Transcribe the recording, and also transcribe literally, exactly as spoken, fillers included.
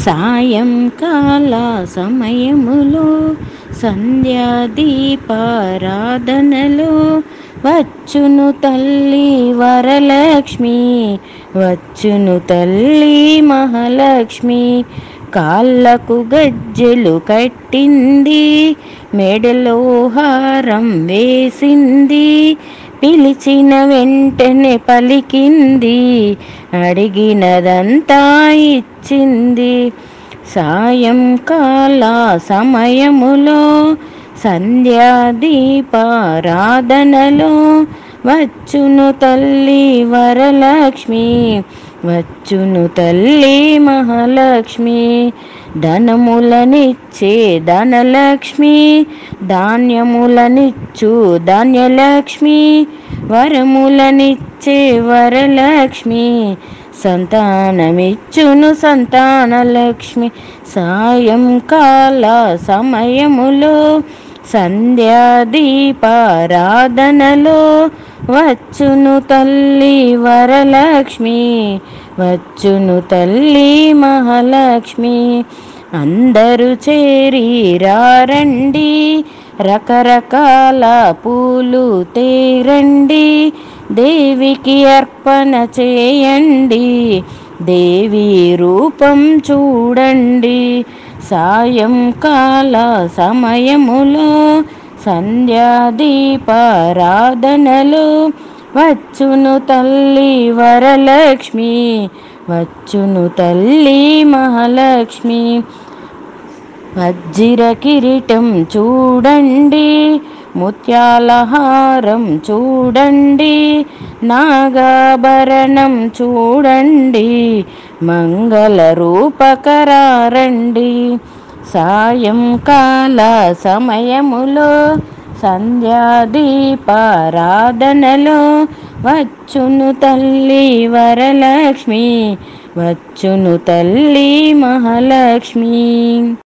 సాయంకాల సమయములో సంధ్యాదీపారాధనలో వచ్చును తల్లి వరలక్ష్మి, వచ్చును తల్లి మహాలక్ష్మి. కాళ్ళకు గజ్జెలు కట్టింది, మెడలో హారం వేసింది, పిలిచిన వెంటనే పలికింది, అడిగినదంతా ఇచ్చింది. సాయంకాల సమయములో సంధ్యాదీపారాధనలో వచ్చును తల్లి వరలక్ష్మి, వచ్చును తల్లి మహాలక్ష్మి. ధనములనిచ్చే ధనలక్ష్మి, ధాన్యములనిచ్చు ధాన్యలక్ష్మి, వరములనిచ్చే వరలక్ష్మి, సంతానమిచ్చును సంతానలక్ష్మి. సాయంకాల సమయములో సంధ్యాదీపారాధనలో వచ్చును తల్లి వరలక్ష్మి, వచ్చును తల్లి మహాలక్ష్మి. అందరూ చేరి రారండి, రకరకాల పూలు తేరండి, దేవికి అర్పణ చేయండి, దేవి రూపం చూడండి. సాయంకాల సమయములో సంధ్యాదీపారాధనలో వచ్చును తల్లి వరలక్ష్మి, వచ్చును తల్లి మహాలక్ష్మి. వజ్ర కిరీటం చూడండి, ముత్యాల హారం చూడండి, నాగాభరణం చూడండి, మంగళ రూపకరారండి. సాయంకాల సమయములో సంధ్యాదీపారాధనలో వచ్చును తల్లి వరలక్ష్మి, వచ్చును తల్లి మహాలక్ష్మి.